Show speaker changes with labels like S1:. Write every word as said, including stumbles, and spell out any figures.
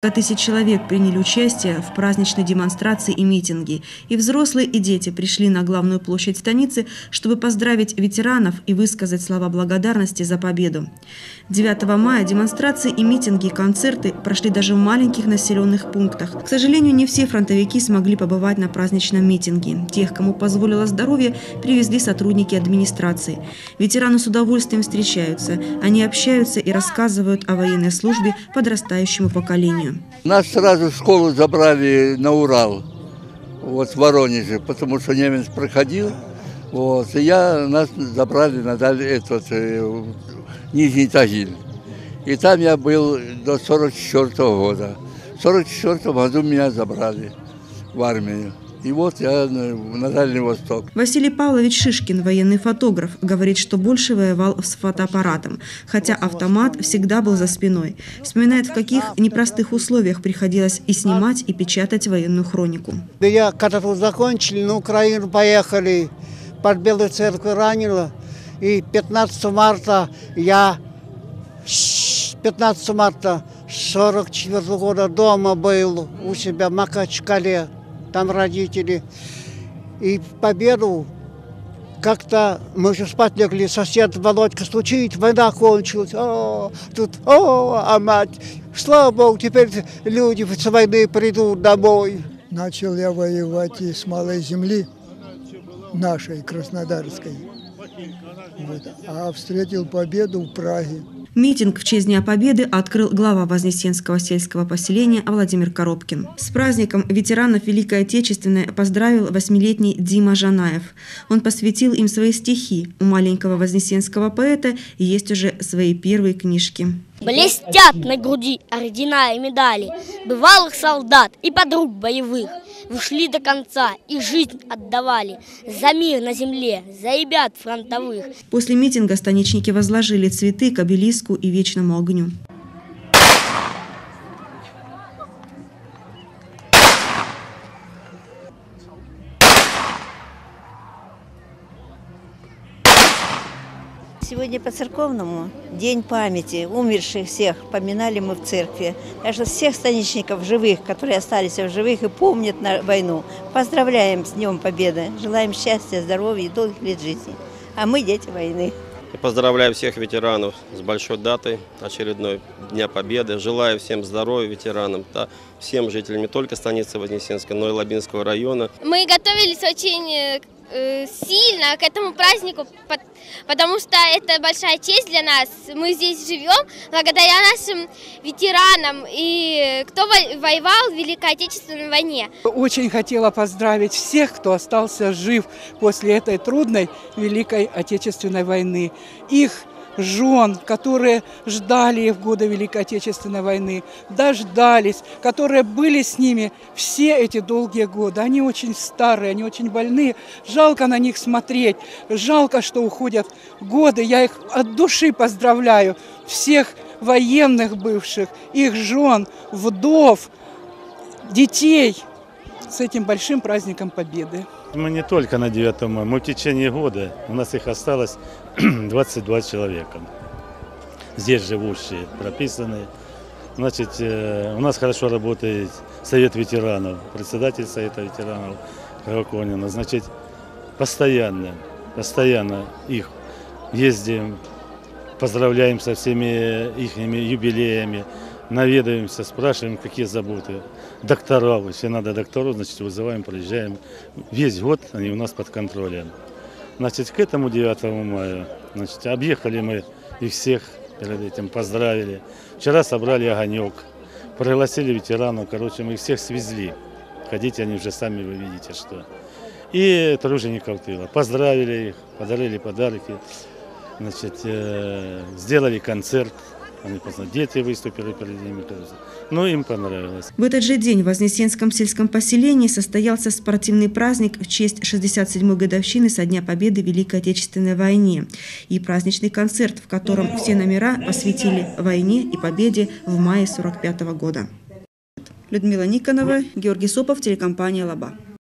S1: Тысяч человек приняли участие в праздничной демонстрации и митинге. И взрослые, и дети пришли на главную площадь станицы, чтобы поздравить ветеранов и высказать слова благодарности за победу. девятого мая демонстрации и митинги, концерты прошли даже в маленьких населенных пунктах. К сожалению, не все фронтовики смогли побывать на праздничном митинге. Тех, кому позволило здоровье, привезли сотрудники администрации. Ветераны с удовольствием встречаются. Они общаются и рассказывают о военной службе подрастающему поколению.
S2: Нас сразу в школу забрали на Урал, вот в Воронеже, потому что немец проходил, вот, и я, нас забрали на даль, этот, э, Нижний Тагил. И там я был до сорок четвёртого года. В сорок четвёртом году меня забрали в армию. И вот я на Дальний Восток.
S1: Василий Павлович Шишкин, военный фотограф, говорит, что больше воевал с фотоаппаратом, хотя автомат всегда был за спиной. Вспоминает, в каких непростых условиях приходилось и снимать, и печатать военную хронику.
S3: Да я, когда тут закончили, на Украину поехали, под Белую Церковь ранило. И пятнадцатого марта я, пятнадцатого марта сорок четвёртого года дома был у себя в Махачкале. Там родители. И в победу как-то мы уже спать легли, сосед Володька стучит, война кончилась. О, тут, о, а мать, слава Богу, теперь люди с войны придут домой.
S4: Начал я воевать из малой земли, нашей, краснодарской, вот, а встретил победу в Праге.
S1: Митинг в честь Дня Победы открыл глава Вознесенского сельского поселения Владимир Коробкин. С праздником ветеранов Великой Отечественной поздравил восьмилетний Дима Жанаев. Он посвятил им свои стихи. У маленького вознесенского поэта есть уже свои первые книжки.
S5: Блестят на груди ордена и медали бывалых солдат и подруг боевых. Ушли до конца и жизнь отдавали за мир на земле, за ребят фронтовых.
S1: После митинга станичники возложили цветы к обелиску и вечному огню.
S6: Сегодня по-церковному день памяти умерших всех поминали мы в церкви. Так что всех станичников живых, которые остались в живых и помнят на войну, поздравляем с Днем Победы. Желаем счастья, здоровья и долгих лет жизни. А мы дети войны.
S7: Я поздравляю всех ветеранов с большой датой очередной Дня Победы. Желаю всем здоровья ветеранам, да, всем жителям не только станицы Вознесенской, но и Лабинского района.
S5: Мы готовились очень сильно к этому празднику, потому что это большая честь для нас. Мы здесь живем благодаря нашим ветеранам и кто воевал в Великой Отечественной войне.
S8: Очень хотела поздравить всех, кто остался жив после этой трудной Великой Отечественной войны. Их жен, которые ждали в годы Великой Отечественной войны, дождались, которые были с ними все эти долгие годы. Они очень старые, они очень больные. Жалко на них смотреть, жалко, что уходят годы. Я их от души поздравляю, всех военных бывших, их жен, вдов, детей с этим большим праздником Победы.
S9: Мы не только на девятое мая, мы в течение года, у нас их осталось двадцать два человека, здесь живущие, прописанные. Значит, у нас хорошо работает Совет ветеранов, председатель Совета ветеранов Краваконина. Значит, постоянно, постоянно их ездим, поздравляем со всеми их юбилеями, наведаемся, спрашиваем, какие заботы. Докторов, если надо докторов, значит, вызываем, приезжаем. Весь год они у нас под контролем. Значит, к этому девятому мая, значит, объехали мы их всех перед этим, поздравили. Вчера собрали огонек, пригласили ветеранов, короче, мы их всех свезли. Ходите, они уже сами, вы видите, что. И тружеников тыла. Поздравили их, подарили подарки, значит, э, сделали концерт. Они, дети выступили перед ними, но им понравилось.
S1: В этот же день в Вознесенском сельском поселении состоялся спортивный праздник в честь шестьдесят седьмой годовщины со Дня Победы в Великой Отечественной войне и праздничный концерт, в котором все номера посвятили войне и победе в мае сорок пятого года. Людмила Никонова, Георгий Сопов, телекомпания «Лаба».